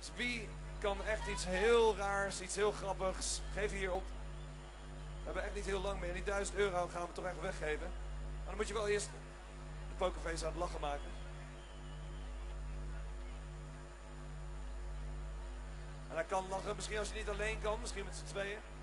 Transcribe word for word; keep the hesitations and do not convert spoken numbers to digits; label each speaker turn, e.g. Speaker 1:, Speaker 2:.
Speaker 1: Wie kan echt iets heel raars, iets heel grappigs? Geef hier op. We hebben echt niet heel lang meer. Die duizend euro gaan we toch echt weggeven. Maar dan moet je wel eerst de pokerface aan het lachen maken. En hij kan lachen, misschien als je niet alleen kan, misschien met z'n tweeën.